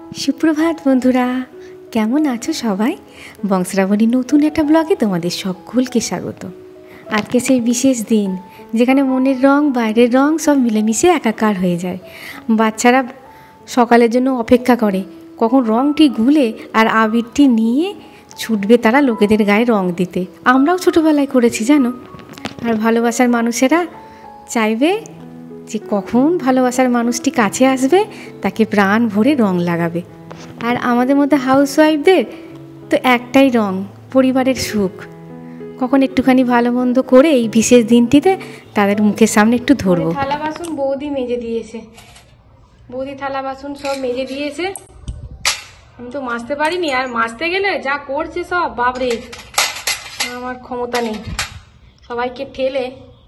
সুপ্রভাত বন্ধুরা, কেমন আছো সবাই? বংশরাবণীর নতুন একটা ব্লগে তোমাদের সকলকে স্বাগত। আজকে সেই বিশেষ দিন যেখানে মনের রং বাইরের রং সব মিলেমিশে একাকার হয়ে যায়। বাচ্চারা সকালের জন্য অপেক্ষা করে কখন রংটি গুলে আর আবিরটি নিয়ে ছুটবে তারা লোকেদের গায়ে রং দিতে। আমরাও ছোটোবেলায় করেছি জানো। আর ভালোবাসার মানুষেরা চাইবে যে কখন ভালোবাসার মানুষটি কাছে আসবে, তাকে প্রাণ ভরে রং লাগাবে। আর আমাদের মধ্যে হাউসওয়াইফদের তো একটাই রং, পরিবারের সুখ। কখন একটুখানি ভালো মন্দ করে এই বিশেষ দিনটিতে তাদের মুখের সামনে একটু ধরবো। থালা বাসন বৌদি মেজে দিয়েছে, বৌদি থালা বাসন সব মেজে দিয়েছে। আমি তো মাজতে পারিনি, আর মাজতে গেলে যা করছে সব, বাপরে আমার ক্ষমতা নেই। সবাইকে ঠেলে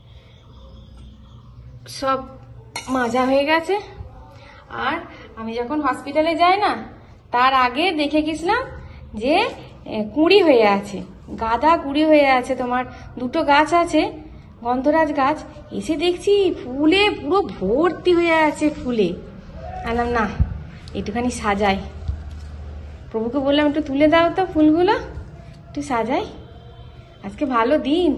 সব মাজা হয়ে গেছে। আর আমি যখন হসপিটালে যাই না, তার আগে দেখে গেছিলাম যে কুঁড়ি হয়ে আছে, গাদা কুঁড়ি হয়ে আছে। তোমার দুটো গাছ আছে, গন্ধরাজ গাছ, এসে দেখছি ফুলে পুরো ভর্তি হয়ে আছে ফুলে। বললাম না, একটুখানি সাজাই। প্রভুকে বললাম একটু তুলে দাও তো ফুলগুলো, একটু সাজাই, আজকে ভালো দিন।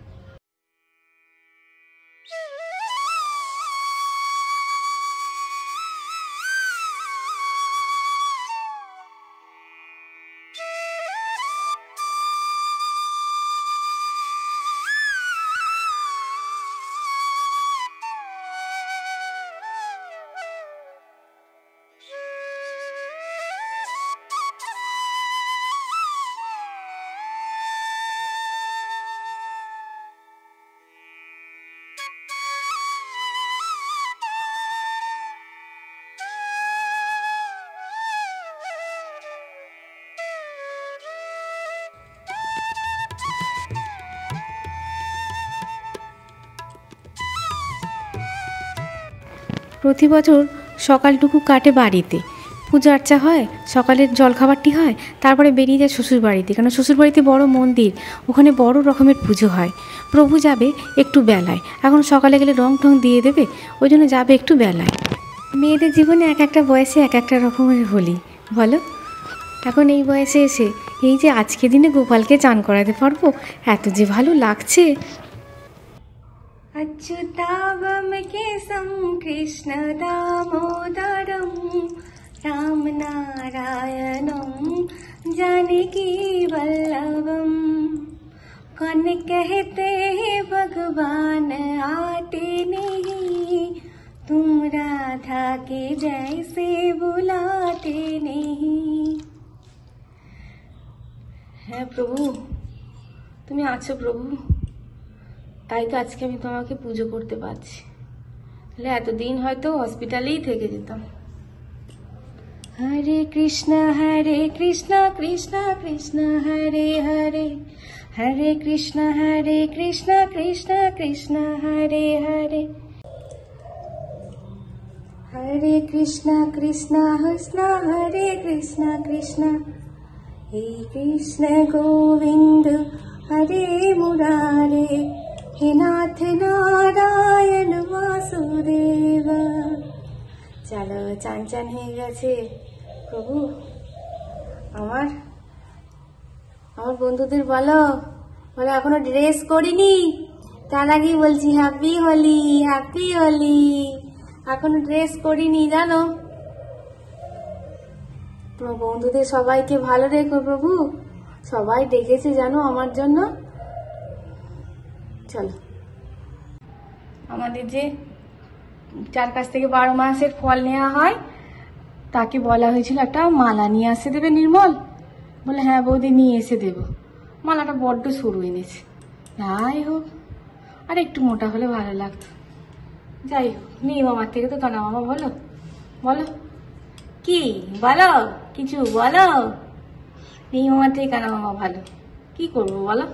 প্রতি বছর সকালটুকু কাটে বাড়িতে, পূজা আর্চা হয়, সকালের জলখাবারটি হয়, তারপরে বেরিয়ে যায় শ্বশুরবাড়িতে। কারণ শ্বশুরবাড়িতে বড় মন্দির, ওখানে বড় রকমের পুজো হয়। প্রভু যাবে একটু বেলায়, এখন সকালে গেলে রং টং দিয়ে দেবে, ওই জন্য যাবে একটু বেলায়। মেয়েদের জীবনে এক একটা বয়সে এক একটা রকমের হোলি, বলো। এখন এই বয়সে এসে এই যে আজকে দিনে গোপালকে চান করাতে পারবো, এত যে ভালো লাগছে। अच्युतावम केशं कृष्ण दामोदरं राम नारायणं जानकी वल्लभं। कौन कहते हैं भगवान आते नहीं, तुम राधा के जैसे बुलाते नहीं। है प्रभु, तुम्हें आছো प्रभु, তাই তো আজকে আমি তোমাকে পুজো করতে পারছি। তাহলে এতদিন হয়তো হসপিটালেই থেকে যেতাম। হরে কৃষ্ণ কৃষ্ণ কৃষ্ণ হরে হরে, হরে কৃষ্ণ কৃষ্ণ কৃষ্ণ হরে হরে, হরে কৃষ্ণ কৃষ্ণ হরে কৃষ্ণ কৃষ্ণ, হে কৃষ্ণ গোবিন্দ হরে মুরারে, হে নাথ নারায়ণ বাসুদেব। চলো, চান চান হয়ে গেছে প্রভু। আমার বন্ধুদের বলো এখনো ড্রেস করিনি, তার আগেই বলছি হ্যাপি হোলি, হ্যাপি হোলি। এখনো ড্রেস করিনি জানো। বন্ধুদের সবাইকে ভালো রেখো প্রভু, সবাই ডেকেছে জানো আমার জন্য। চলো, আমাদের যে যার কাছ থেকে 12 মাসের ফল নেওয়া হয়, তাকে বলা হয়েছিল একটা মালা নিয়ে আসতে দেবে নির্মল। বলে হ্যাঁ বৌদি নিয়ে এসে দেবো। মালাটা বড্ড সরু এনেছে। যাই হোক, আর একটু মোটা হলে ভালো লাগতো। যাই হোক, নেই মামার থেকে তো কানা মামা। বলো বলো কি বলো, কিছু বলো। নেই মামার থেকে কানা মামা ভালো, কি করবো বলো।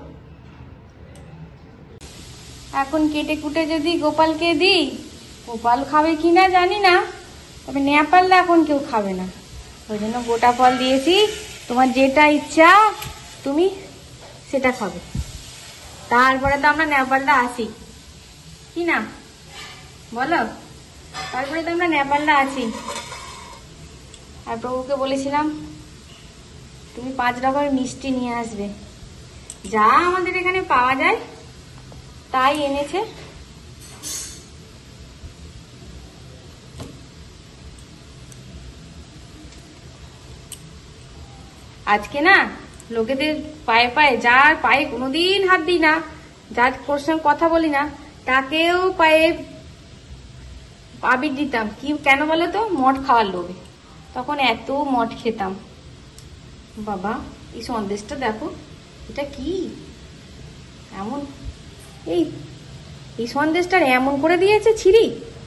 এখন কেটে কুটে যদি গোপালকে দিই, গোপাল খাবে কি না জানি না, তবে নেয়া পারলে এখন কেউ খাবে না, ওই জন্য গোটা ফল দিয়েছি। তোমার যেটা ইচ্ছা তুমি সেটা খাবে। তারপরে তো আমরা নেপালটা আসি, কি না বলো। তারপরে তো আমরা নেপালটা আছি। আর প্রভুকে বলেছিলাম তুমি 5 রকমের মিষ্টি নিয়ে আসবে, যা আমাদের এখানে পাওয়া যায় তাই এনেছে। আজকে না লোকেদের পায়ে পায়ে, যার পায়ে কোনোদিন হাত দিই না, যার সঙ্গে কথা বলি না, তাকেও পায়ে আবির দিতাম। কি কেন বলো তো? মদ খাওয়ার লোভে। তখন এত মদ খেতাম। বাবা এই সন্দেশটা দেখো, এটা কি এমন, এই সন্দেশটার এমন করে দিয়েছে ছিরি।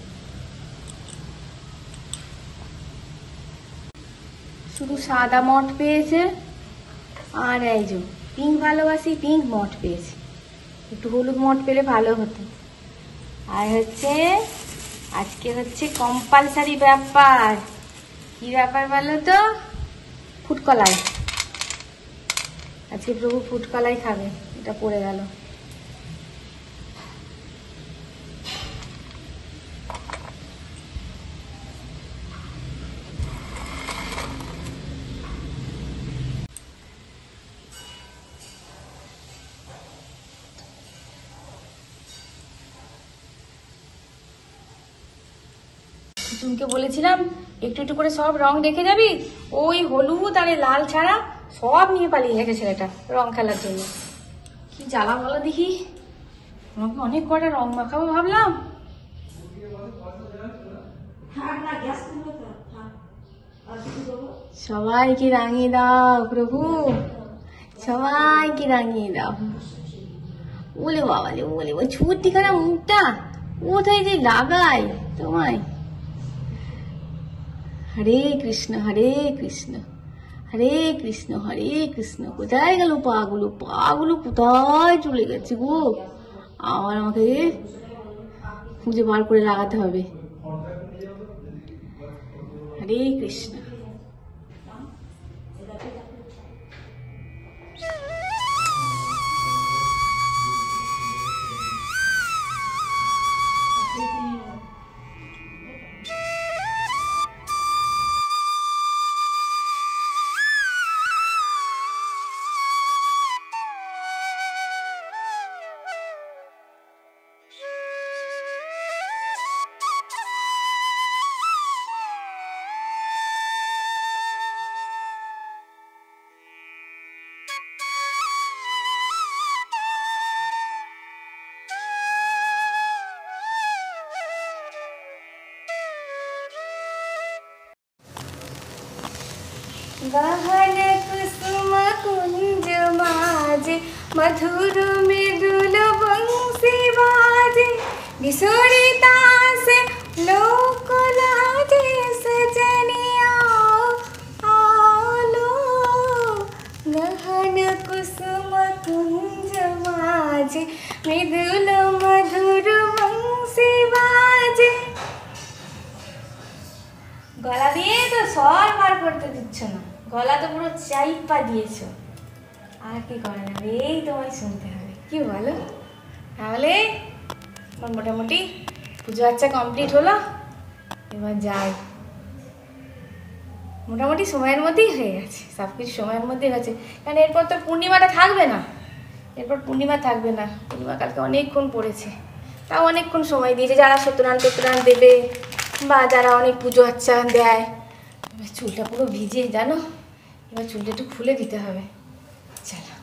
শুধু সাদা মঠ পেয়েছে, আর এই যে পিঙ্ক ভালোবাসি, পিঙ্ক মঠ পেয়েছে। একটু হলুদ মঠ পেলে ভালো হতো। আর হচ্ছে আজকে হচ্ছে কম্পালসারি ব্যাপার। কি ব্যাপার বলো তো? ফুটকলাই। আজকে প্রভু ফুটকলাই খাবে। এটা পড়ে গেল। চুনকে বলেছিলাম একটু একটু করে সব রং দেখে যাবি, ওই হলুদ আর লাল ছাড়া সব নিয়ে পালিয়ে গেছে ছেলেটা রং খেলার জন্য। কি জ্বালা বলো দেখি। আমাকে অনেক কটা রং মাখাবো ভাবলাম। সবাইকে রাঙিয়ে দাও প্রভু, সবাইকে রাঙিয়ে দাও। বলে বাবা রে, বলে ওই ছুটিখানা মুখটা কোথায় যে লাগাই তোমায়। হরে কৃষ্ণ হরে কৃষ্ণ, হরে কৃষ্ণ হরে কৃষ্ণ। কোথায় গেল পাগুলো? পাগুলো কোথায় চলে গেছে গো? আবার আমাকে খুঁজে বার করে লাগাতে হবে। হরে কৃষ্ণ। गहन कुसुम कुंज माजे, मधुर मृदुल बंसी बाजे, बिसुरिता से लोक लाजे, सजनिया आलो। गहन कुसुम कुंज माजे, मृदुल मधुर बंसी बाजे। গলা দিয়ে তো স্বর বার করতে দিচ্ছ না, গলা তো পুরো চাইপা দিয়েছো। আর কি করা যাবে, এই তোমায় শুনতে হবে। কি বলো? তাহলে মোটামুটি পুজো আচ্ছা কমপ্লিট হলো। এবার যাই, মোটামুটি সময়ের মধ্যেই হয়ে গেছে, সব কিছু সময়ের মধ্যেই হয়েছে। কারণ এরপর তো পূর্ণিমাটা থাকবে না, এরপর পূর্ণিমা থাকবে না। পূর্ণিমা কালকে অনেকক্ষণ পড়েছে, তাও অনেকক্ষণ সময় দিয়েছে। যারা সত্যনারায়ণ দেবে বা যারা অনেক পুজো আচ্ছা দেয়। চুলটা পুরো ভিজে জানো, এবার চুলটা একটু খুলে দিতে হবে। চলো,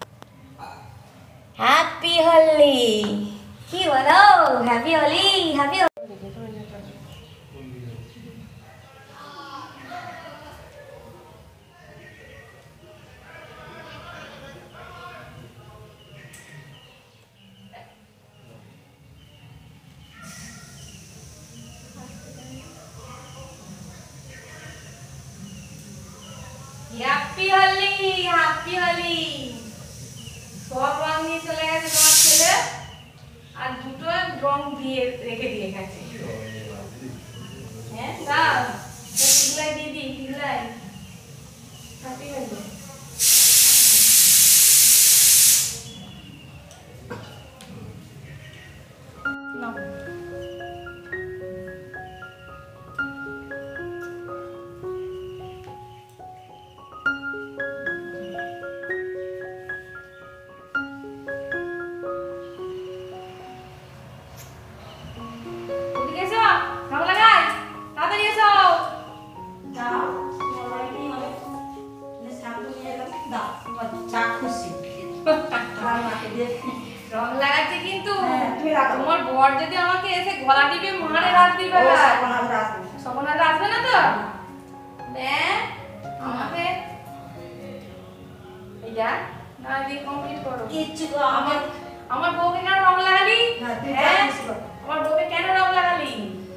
হ্যাপি হোলি। কি বলো? Happy Holi, happy Holi. Happy Holi, happy Holi. সব রং নিয়ে চলে গেছে তোমার ছেলে, আর দুটো রং দিয়ে রেখে দিয়ে গেছে। হ্যাঁ দাও, টিকলাই দিয়ে দিই, টিকলাই। হ্যাপি হোলি। তোমার বর যদি আমাকে এসে গলা টিপে মারে রাত্রি বেলা সপনার আসবে না তো আমাকে যা না দিয়ে কমপ্লিট করো কিচ্ছু আমার বউকে কেন রং লাগালি আমার বউকে কেন রং লাগালি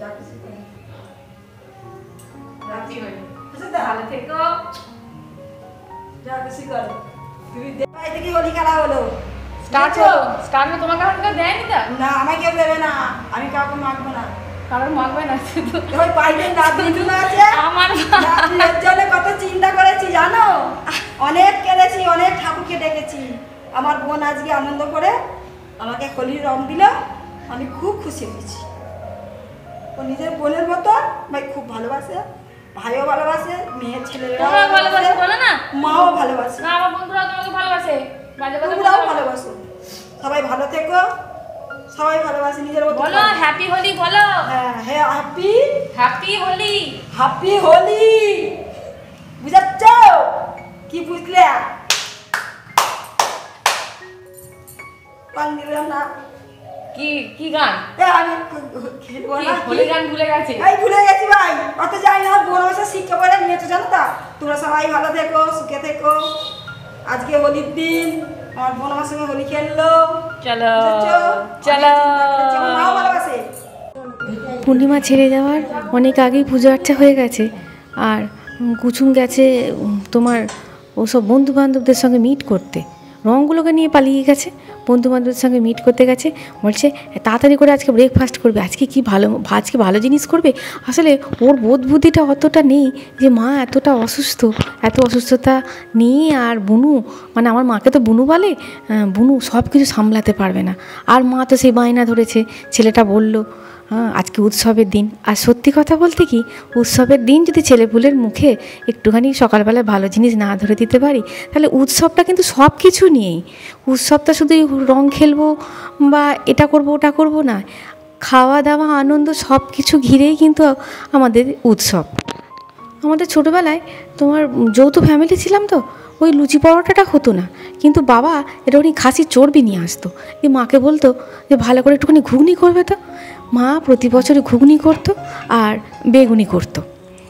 রাত্রি হয়ে ভালো থেকো যা খুশি করো তুমি দেখাই থেকে হোলি খেলা হলো স্টার্ট হলো তোমাকে এখন কেউ দেয়নি তো না আমাকে কেউ দেবে না আমি কাউকে মাখবো না কারণ মাখবে না শুধু ওই পাইলে নাতনিগুলো আছে আমার নাতনির জন্য কত চিন্তা করেছি জানো অনেক কেঁদেছি অনেক ঠাকুরকে ডেকেছি আমার বোন আজকে আনন্দ করে আমাকে হোলির রং দিল আমি খুব খুশি হয়েছি ও নিজের বোনের মতো ভাই খুব ভালোবাসে ভাইও ভালোবাসে মেয়ের ছেলেরাও ভালোবাসে বলো না মাও ভালোবাসে না আমার বন্ধুরাও তোমাকে ভালোবাসে তোমরাও ভালোবাসো সবাই ভালো থেকো সবাই ভালোবাসে নিজের মতো বলো হ্যাপি হোলি বলো হ্যাঁ হ্যাপি হোলি বুঝাচ্ছ কি বুঝলে পান দিলাম না কি গান আমি খেলবো না হোলি গান ভুলে গেছি ভুলে গেছি ভাই অত যাই না বড় বড় শিক্ষা পড়ে নিয়েছো জানো তা তোমরা সবাই ভালো থেকো সুখে থেকো আজকে হোলির দিন আমার বোন আমার সঙ্গে হোলি খেললো চলো মাও ভালোবাসে পূর্ণিমা ছেড়ে যাওয়ার অনেক আগেই পুজো আর্চা হয়ে গেছে আর কুচুম গেছে তোমার ওসব বন্ধু বান্ধবদের সঙ্গে মিট করতে রঙগুলোকে নিয়ে পালিয়ে গেছে বন্ধু বান্ধবদের সঙ্গে মিট করতে গেছে বলছে তাড়াতাড়ি করে আজকে ব্রেকফাস্ট করবে আজকে ভালো জিনিস করবে আসলে ওর বোধ বুদ্ধিটা অতটা নেই যে মা এত অসুস্থতা নিয়ে আর বুনু মানে আমার মাকে তো বুনু বলে বুনু সব কিছু সামলাতে পারবে না আর মা তো সেই বায়না ধরেছে ছেলেটা বলল আজকে উৎসবের দিন আর সত্যি কথা বলতে কি উৎসবের দিন যদি ছেলেপুলের মুখে একটুখানি সকালবেলা ভালো জিনিস না ধরে দিতে পারি তাহলে উৎসবটা কিন্তু সব কিছু নিয়েই উৎসবটা শুধু রং খেলবো বা এটা করব ওটা করব না খাওয়া দাওয়া আনন্দ সব কিছু ঘিরেই কিন্তু আমাদের উৎসব আমাদের ছোটোবেলায় তোমার যৌথ ফ্যামিলি ছিলাম তো ওই লুচি পরোটাটা হতো না কিন্তু বাবা এটা উনি খাসির চর্বি নিয়ে আসতো যে মাকে বলতো যে ভালো করে একটুখানি ঘুগনি করবে তো মা প্রতি বছরে ঘুগনি করতো আর বেগুনি করতো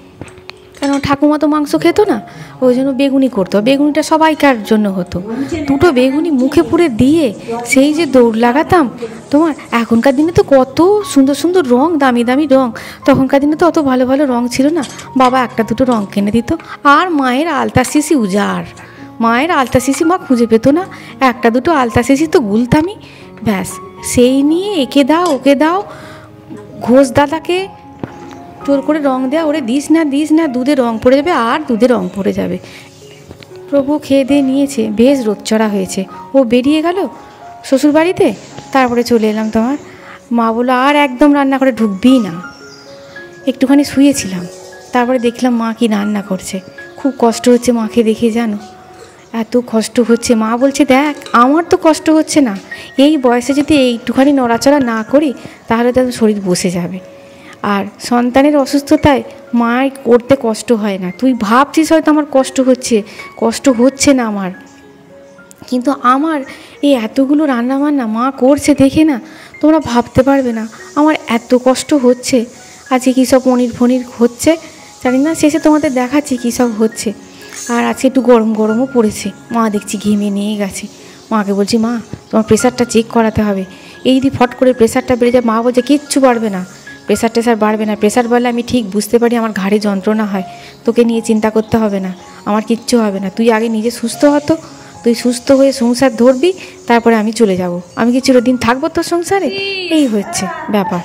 কেন ঠাকুমা তো মাংস খেতো না ওই জন্য বেগুনি করতো বেগুনিটা সবাইকার জন্য হতো দুটো বেগুনি মুখে পুরে দিয়ে সেই যে দৌড় লাগাতাম তোমার এখনকার দিনে তো কত সুন্দর সুন্দর রং দামি দামি রং তখনকার দিনে তো অত ভালো ভালো রং ছিল না বাবা একটা দুটো রং কিনে দিত আর মায়ের আলতা শিশি উজাড় মায়ের আলতা শিশি মা খুঁজে পেত না একটা দুটো আলতা শিশি তো গুলতামই ব্যাস সেই নিয়ে একে দাও ওকে দাও ঘোষ দাদাকে জোর করে রং দেওয়া ওরে দিস না দুধে রং পড়ে যাবে আর দুধে রং পড়ে যাবে প্রভু খেয়ে দিয়ে নিয়েছে বেশ রোদচড়া হয়েছে ও বেরিয়ে গেল শ্বশুরবাড়িতে তারপরে চলে এলাম তোমার মা বললো আর একদম রান্না করে ঢুকবি না একটুখানি শুয়েছিলাম তারপরে দেখলাম মা কি রান্না করছে খুব কষ্ট হচ্ছে মাকে দেখে জানো এত কষ্ট হচ্ছে মা বলছে দেখ আমার তো কষ্ট হচ্ছে না এই বয়সে যদি এইটুখানি নড়াচড়া না করি তাহলে তো শরীর বসে যাবে আর সন্তানের অসুস্থতায় মায়ের করতে কষ্ট হয় না তুই ভাবছিস হয়তো আমার কষ্ট হচ্ছে না আমার কিন্তু আমার এই এতগুলো রান্নাবান্না মা করছে দেখে না তোমরা ভাবতে পারবে না আমার এত কষ্ট হচ্ছে আজকে কী সব পনির হচ্ছে জানি না শেষে তোমাদের দেখাচ্ছি কী সব হচ্ছে আর আজকে একটু গরমও পড়েছে মা দেখছি ঘেমে নিয়ে গেছে মাকে বলছি মা তোমার প্রেশারটা চেক করাতে হবে এই যদি ফট করে প্রেশারটা বেড়ে যায় মা বলছে কিচ্ছু বাড়বে না প্রেশার বাড়বে না প্রেশার বাড়লে আমি ঠিক বুঝতে পারি আমার ঘাড়ে যন্ত্রণা হয় তোকে নিয়ে চিন্তা করতে হবে না আমার কিচ্ছু হবে না তুই আগে নিজে সুস্থ হতো তুই সুস্থ হয়ে সংসার ধরবি তারপরে আমি চলে যাব আমি কি চিরদিন থাকবো তোর সংসারে এই হচ্ছে ব্যাপার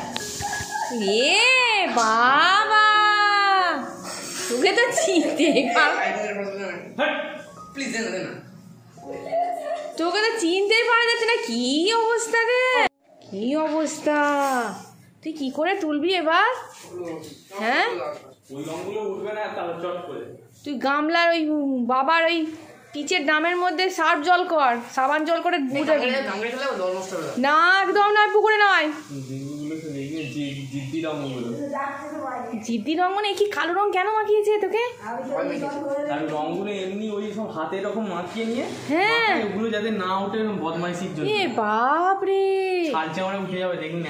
বাবা তোকে তো চিনতেই পারা যাচ্ছে না কি অবস্থা রে কি অবস্থা তুই কি করে তুলবি এবার হ্যাঁ তুই গামলার ওই বাবার ওই পিচের ড্রামের মধ্যে সার্ফ জল কর, সাবান জল করে না, একদম নয়, পুকুরে নয়। জিদ্দি রং মানে কি কালো রং কেন মাখিয়েছে তোকে? রংগুলো এমনি ওই সব হাতে এরকম মাখিয়ে নিয়ে, হ্যাঁ ওগুলো যাতে না ওঠে বদমাইশির জন্য। এ বাপ রে, ছালচে আমরা উঠে যাবে দেখুন।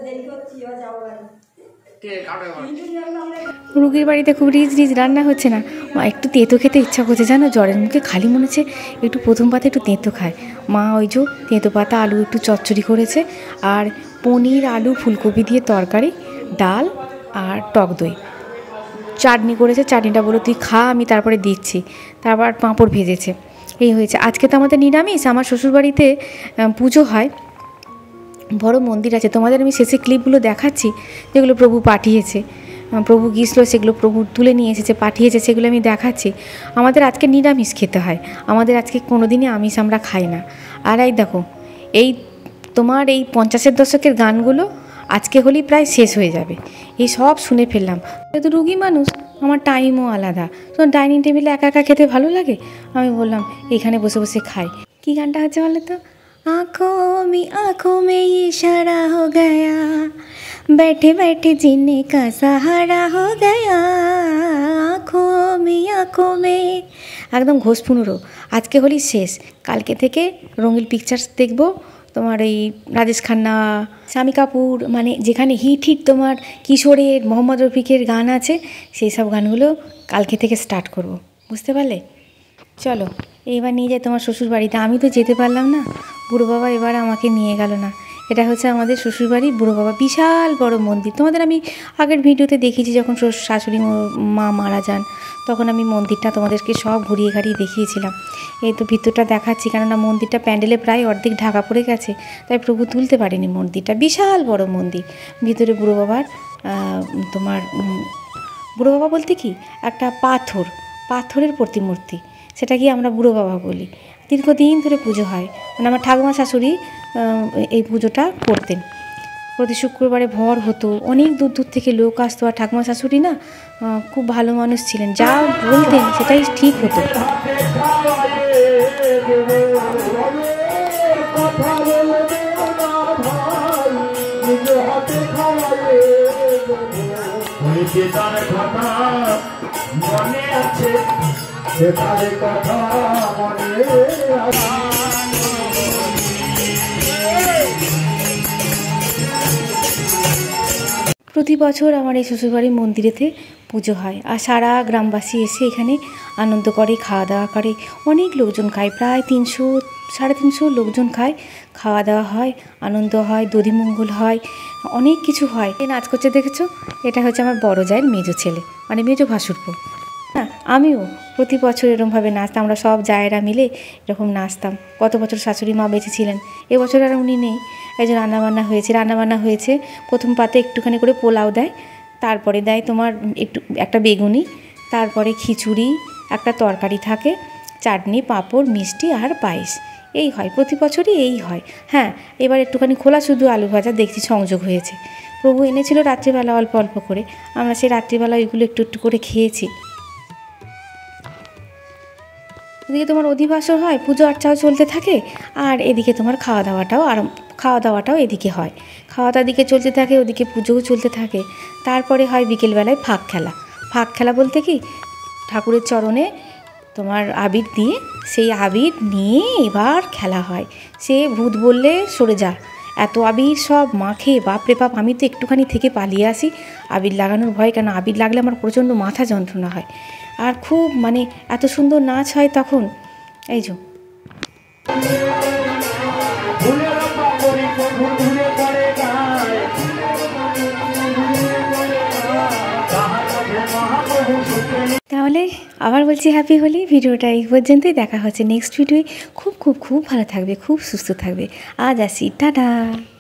রুগীর বাড়িতে খুব রিচ রিচ রান্না হচ্ছে না, মা একটু তেঁতো খেতে ইচ্ছা করছে জানো, জ্বরের মুখে খালি মনে হচ্ছে একটু প্রথম পাতে একটু তেঁতো খায়। মা ওই যে তেঁতো পাতা আলু একটু চচ্চড়ি করেছে, আর পনির আলু ফুলকপি দিয়ে তরকারি, ডাল আর টক দই, চাটনি করেছে। চাটনিটা বলো তুই খা, আমি তারপরে দিচ্ছি। তারপর পাঁপড় ভেজেছে, এই হয়েছে। আজকে তো আমাদের নিরামিষ, আমার শ্বশুরবাড়িতে পুজো হয়, বড় মন্দির আছে। তোমাদের আমি শেষে ক্লিপগুলো দেখাচ্ছি যেগুলো প্রভু পাঠিয়েছে, প্রভু গিয়েছিল সেগুলো প্রভু তুলে নিয়ে এসেছে, পাঠিয়েছে, সেগুলো আমি দেখাচ্ছি। আমাদের আজকে নিরামিষ খেতে হয়, আমাদের আজকে কোনো দিনই আমিষ আমরা খাই না। আর এই দেখো, এই তোমার এই 50-এর দশকের গানগুলো আজকে হলেই প্রায় শেষ হয়ে যাবে, এই সব শুনে ফেললাম। যেহেতু রুগী মানুষ, আমার টাইমও আলাদা, তো ডাইনিং টেবিলে একা একা খেতে ভালো লাগে, আমি বললাম এখানে বসে বসে খাই। কী গানটা হচ্ছে বলো तो? आँखों में ये इशारा हो गया, बैठे बैठे जीने का सहारा हो गया, आँखों में একদম ঘোষ পুনরো। আজকে হলি শেষ, কালকে থেকে রঙিন পিকচার্স দেখবো। তোমার এই রাজেশ খান্না, শামি কাপুর, মানে যেখানে হিট হিট তোমার কিশোরের, মোহাম্মদ রফিকের গান আছে, সেই সব গানগুলো কালকে থেকে স্টার্ট করব, বুঝতে পারলে? চলো এবার নিয়ে যাই তোমার শ্বশুর বাড়িতে। আমি তো যেতে পারলাম না, বুড়ো বাবা এবার আমাকে নিয়ে গেল না। এটা হচ্ছে আমাদের শ্বশুরবাড়ি, বুড়ো বাবা, বিশাল বড় মন্দির। তোমাদের আমি আগের ভিডিওতে দেখিয়েছি, যখন শাশুড়ি মা মারা যান, তখন আমি মন্দিরটা তোমাদেরকে সব ঘুরিয়ে ঘাড়িয়ে দেখিয়েছিলাম। এই তো ভিতরটা দেখাচ্ছি, কেননা মন্দিরটা প্যান্ডেলে প্রায় অর্ধেক ঢাকা পড়ে গেছে, তাই প্রভু তুলতে পারেনি মন্দিরটা। বিশাল বড় মন্দির, ভিতরে বুড়ো বাবার তোমার বুড়ো বাবা বলতে কি একটা পাথরের প্রতিমূর্তি, সেটাকে আমরা বুড়ো বাবা বলি। দীর্ঘদিন ধরে পুজো হয়, মানে আমার ঠাকুমা শাশুড়ি এই পুজোটা করতেন। প্রতি শুক্রবারে ভর হতো, অনেক দূর দূর থেকে লোক আসতো। আর ঠাকুমা শাশুড়ি না খুব ভালো মানুষ ছিলেন, যা বলতেন সেটাই ঠিক হতো। প্রতি বছর আমার এই শ্বশুরবাড়ির মন্দিরেতে পুজো হয়, আর সারা গ্রামবাসী এসে এখানে আনন্দ করে, খাওয়া দাওয়া করে। অনেক লোকজন খায়, প্রায় 300-350 লোকজন খায়, খাওয়া দাওয়া হয়, আনন্দ হয়, দধিমঙ্গল হয়, অনেক কিছু হয়। নাচ করছে দেখেছো, এটা হচ্ছে আমার বড় জায়ের মেজো ছেলে, মানে মেজো ভাসুরপো। হ্যাঁ, আমিও প্রতি বছর এরকমভাবে নাচতাম, আমরা সব জায়েরা মিলে এরকম নাচতাম। গত বছর শাশুড়ি মা বেঁচে ছিলেন, এবছর আর উনি নেই, এই যে রান্নাবান্না হয়েছে। প্রথম পাতে একটুখানি করে পোলাও দেয়, তারপরে দেয় তোমার একটা বেগুনি, তারপরে খিচুড়ি, একটা তরকারি থাকে, চাটনি, পাঁপড়, মিষ্টি আর পায়েস। এই হয় প্রতি বছরই, এই হয়। হ্যাঁ, এবার একটুখানি খোলা শুধু আলু ভাজা দেখছি সংযোগ হয়েছে। প্রভু এনেছিল রাত্রিবেলা অল্প অল্প করে, আমরা সেই রাত্রিবেলা ওইগুলো একটু একটু করে খেয়েছি। এদিকে তোমার অধিবাসও হয়, পুজো আর্চাও চলতে থাকে, আর এদিকে তোমার খাওয়া দাওয়াটাও এদিকে হয়। খাওয়া দাওয়া দিকে চলতে থাকে, ওদিকে পুজোও চলতে থাকে। তারপরে হয় বিকেলবেলায় ফাঁক খেলা বলতে কি, ঠাকুরের চরণে তোমার আবির দিয়ে, সেই আবির নিয়ে এবার খেলা হয়। সে ভূত বললে সরে যা, এত আবির সব মাখে, বাপরে বাপ। আমি তো একটুখানি থেকে পালিয়ে আসি আবির লাগানোর ভয়, কেন আবির লাগলে আমার প্রচণ্ড মাথা যন্ত্রণা হয়। আর খুব মানে এত সুন্দর নাচ হয় তখন। এই যে তাহলে আবার বলছি হ্যাপি হোলি। ভিডিওটা এই পর্যন্তই, দেখা হচ্ছে নেক্সট ভিডিওয়। খুব খুব খুব ভালো থাকবে, খুব সুস্থ থাকবে। আজ আসি, টাটা।